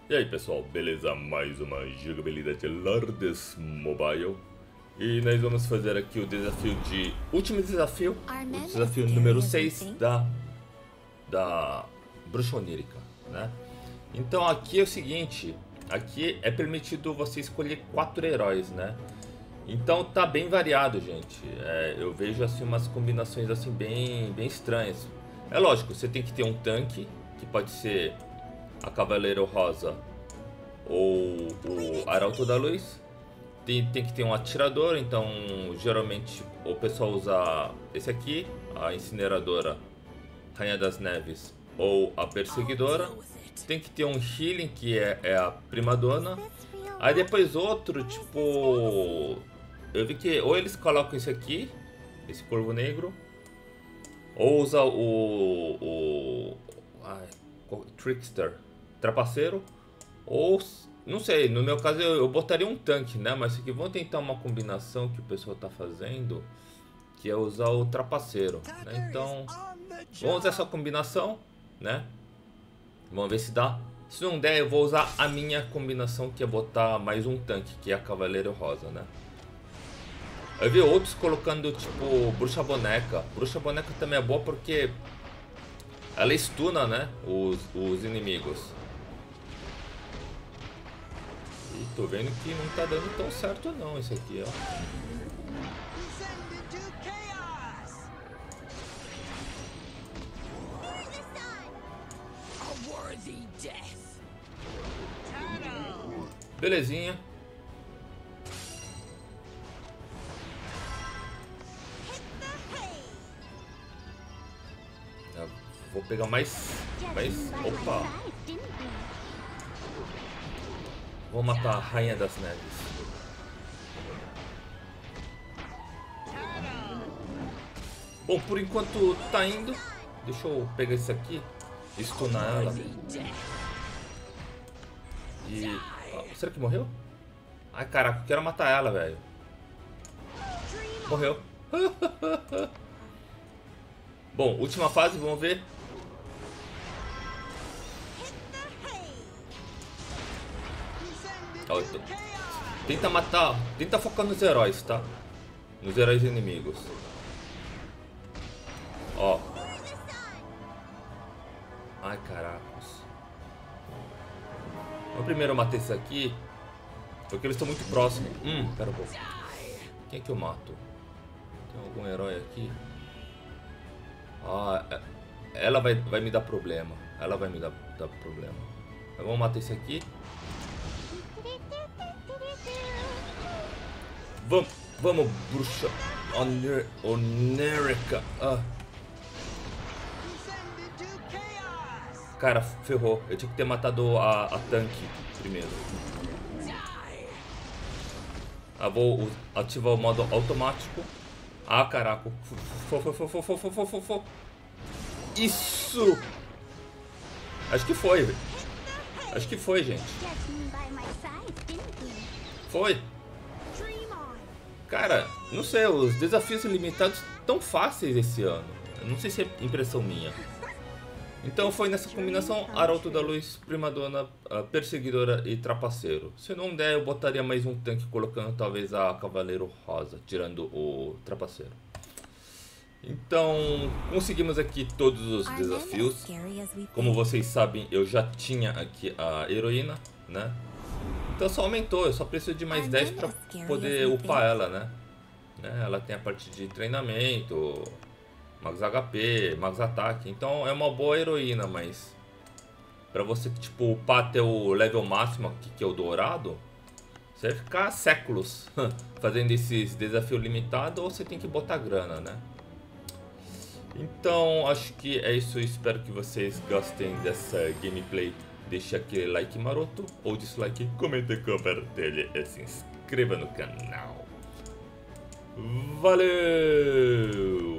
E aí pessoal, beleza? Mais uma jogabilidade Lords Mobile. E nós vamos fazer aqui o desafio de... último desafio, o desafio número 6 da Bruxa Onírica, né? Então aqui é o seguinte, aqui é permitido você escolher 4 heróis, né? Então tá bem variado, gente. Eu vejo assim umas combinações assim bem estranhas. É lógico, você tem que ter um tanque, que pode ser a Cavaleiro Rosa ou o Arauto da Luz. Tem que ter um atirador, então geralmente o pessoal usa esse aqui, a Incineradora, Rainha das Neves ou a Perseguidora. Tem que ter um healing, que é a Primadona. Aí depois outro, tipo... eu vi que ou eles colocam esse aqui, esse Corvo Negro, ou usa o Trickster, Trapaceiro, ou não sei, no meu caso eu botaria um tanque, né? Mas aqui vamos tentar uma combinação que o pessoal tá fazendo, que é usar o Trapaceiro, né? Então vamos usar essa combinação, né? Vamos ver se dá. Se não der, eu vou usar a minha combinação, que é botar mais um tanque, que é a Cavaleiro Rosa, né? Eu vi outros colocando tipo Bruxa Boneca. Bruxa Boneca também é boa porque ela stuna, né, os inimigos. E tô vendo que não tá dando tão certo não esse aqui, ó. Belezinha. Vou pegar mais... Opa! Vou matar a Rainha das Neves. Bom, por enquanto tá indo. Deixa eu pegar isso aqui, stunar ela. E... será que morreu? Ai, caraca, eu quero matar ela, velho. Morreu. Bom, última fase, vamos ver. Tenta matar, tenta focar nos heróis, tá? Nos heróis inimigos. Ó. Ai, caracos. Eu primeiro matei esse aqui, porque eles estão muito próximos. Pera um pouco. Quem é que eu mato? Tem algum herói aqui? Ah, ela vai me dar problema. Ela vai me dar problema. Então, vamos matar esse aqui. Vamos, Bruxa Onírica. Cara, ferrou. Eu tinha que ter matado a tanque primeiro. Vou ativar o modo automático. Ah, caraca. Isso! Acho que foi, velho. Acho que foi, gente. Foi. Cara, não sei, os desafios ilimitados tão fáceis esse ano. Eu não sei se é impressão minha. Então foi nessa combinação Arauto da Luz, Primadona, Perseguidora e Trapaceiro. Se não der, eu botaria mais um tanque, colocando talvez a Cavaleiro Rosa, tirando o Trapaceiro. Então, conseguimos aqui todos os desafios. Como vocês sabem, eu já tinha aqui a heroína, né? Então só aumentou, eu só preciso de mais 10 para poder upar ela, né? Ela tem a parte de treinamento, Max HP, Max Ataque. Então é uma boa heroína, mas para você tipo upar até o level máximo aqui, que é o dourado, você vai ficar séculos fazendo esses desafios limitados, ou você tem que botar grana, né? Então acho que é isso, espero que vocês gostem dessa gameplay. Deixe aquele like maroto ou dislike, comente, compartilhe e se inscreva no canal. Valeu!